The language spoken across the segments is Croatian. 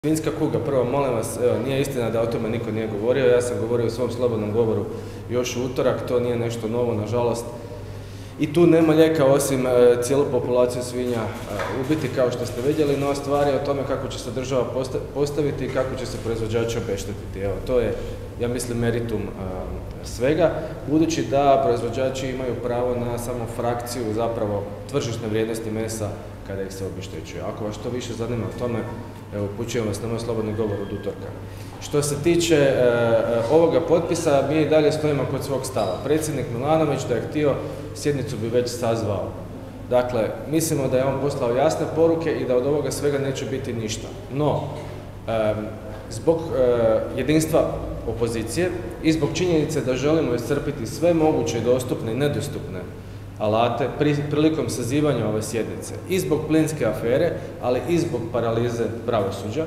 Svinjska kuga, prvo molim vas, evo, nije istina da o tome niko nije govorio, ja sam govorio u svom slobodnom govoru još u utorak, to nije nešto novo, nažalost. I tu nema lijeka osim cijelu populaciju svinja ubiti, kao što ste vidjeli, no stvar je o tome kako će se država postaviti i kako će se proizvođači obeštetiti. Evo, to je, ja mislim, meritum svega, budući da proizvođači imaju pravo na samo frakciju, zapravo tržišne vrijednosti mesa kada ih se obeštećuje. Ako vas što više zanima o tome, evo, upućujem vas na moj slobodni govor od utorka. Što se tiče ovoga potpisa, mi i dalje stojimo kod svog stava. Predsjednik Milanović da je htio, sjednicu bi već sazvao. Dakle, mislimo da je on poslao jasne poruke i da od ovoga svega neće biti ništa. No, zbog jedinstva opozicije i zbog činjenice da želimo iscrpiti sve moguće dostupne i nedostupne alate prilikom sazivanja ove sjednice i zbog plinske afere, ali i zbog paralize pravosuđa,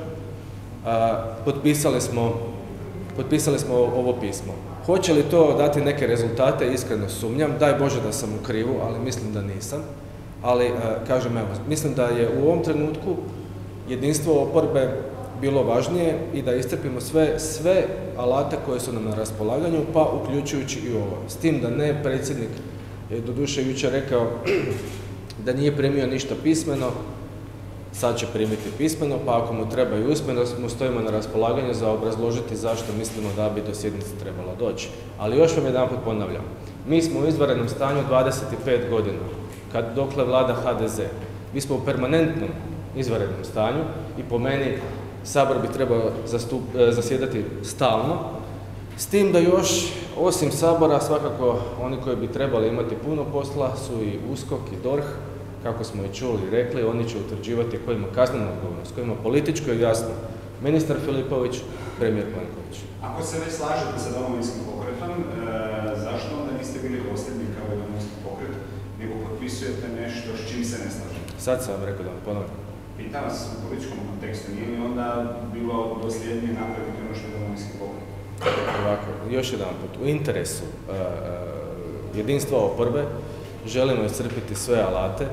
potpisali smo ovo pismo. Hoće li to dati neke rezultate, iskreno sumnjam, daj Bože da sam u krivu, ali mislim da nisam. Ali, kažem, evo, mislim da je u ovom trenutku jedinstvo oporbe bilo važnije i da iscrpimo sve alate koje su nam na raspolaganju, pa uključujući i ovo. S tim da ne, predsjednik je doduše jučer rekao da nije primio ništa pismeno, sad će primiti pismeno, pa ako mu treba i usmeno, mu stojimo na raspolaganju za obrazložiti zašto mislimo da bi do sjednice trebalo doći. Ali još vam jedanput ponavljam, mi smo u izvanrednom stanju 25 godina, dokle vlada HDZ. Mi smo u permanentnom izvanrednom stanju i po meni Sabor bi trebao zasjedati stalno, s tim da još, osim Sabora, svakako oni koji bi trebali imati puno posla su i USKOK i DORH, kako smo i čuli i rekli, oni će utvrđivati ko ima kaznenu odgovornost, ko ima političko i jasno. Ministar Filipović, premijer Plenković. Ako se već slažete sa Domovinskim pokretom, zašto onda niste bili dosljedni kao i Domovinski pokret, nego potpisujete nešto s čim se ne slažete? Sad sam vam rekao da vam ponavljam. Pitam vas u političkom kontekstu, nije li onda bilo dosljednije napraviti ono što je Domovinski pokret? Ovako, još jedan put, u interesu jedinstva oporbe želimo iscrpiti sve alate,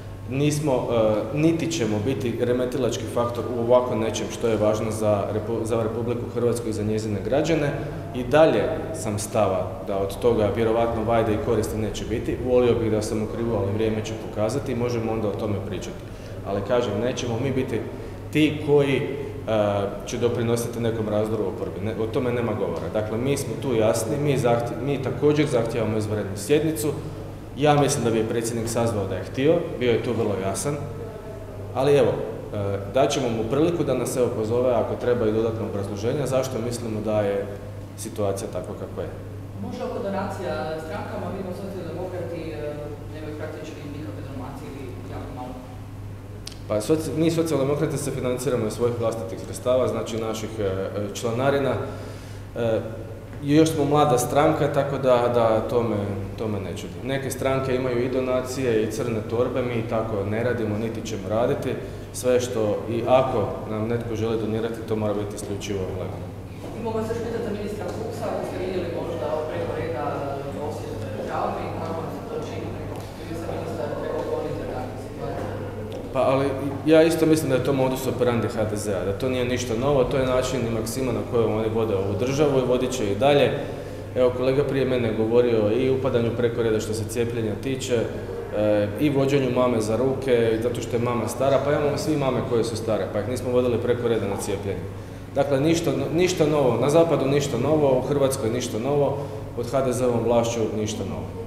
niti ćemo biti remetilački faktor u ovako nečem što je važno za Republiku Hrvatsku i za njezine građane. I dalje sam stava da od toga vjerovatno vajde i koristi neće biti. Volio bih da sam u krivu, ali vrijeme će pokazati i možemo onda o tome pričati. Ali kažem, nećemo mi biti ti koji će doprinositi nekom razdoru oporbi. O tome nema govora. Dakle, mi smo tu jasni, mi također zahtijevamo izvanrednu sjednicu. Ja mislim da bi je predsjednik sazvao da je htio, bio je tu vrlo jasan, ali evo, daćemo mu priliku da nas evo pozove ako treba i dodatno obrazloženja zašto mislimo da je situacija takva kakva je. Može oko donacija strankama, vidimo socijaldemokrati nemaju praktički nikakve donacije ili jako malo? Pa mi socijaldemokrati se financiramo iz svojih vlastitih sredstava, znači naših članarina. Još smo mlada stranka, tako da tome ne čudi. Neke stranke imaju i donacije i crne torbe, mi tako ne radimo, niti ćemo raditi. Sve što i ako nam netko želi donirati, to mora biti isključivo legalno. Mogu se još pitati za ministra Fuchsa, ako ste vidjeli možda preko reda osjećate žalbe i kako se to čini preko se ministar preko govoriti za takve situacije? Pa ali ja isto mislim da je to modus operandi HDZ-a, da to nije ništa novo, to je način i maksima na kojem oni vode ovu državu i vodit će i dalje. Evo, kolega prije mene je govorio i upadanju preko reda što se cijepljenja tiče, i vođenju mame za ruke, zato što je mama stara, pa imamo svi mame koje su stare, pa ih nismo vodili preko reda na cijepljenje. Dakle, ništa novo, na zapadu ništa novo, u Hrvatskoj ništa novo, pod HDZ-ovom vlašću ništa novo.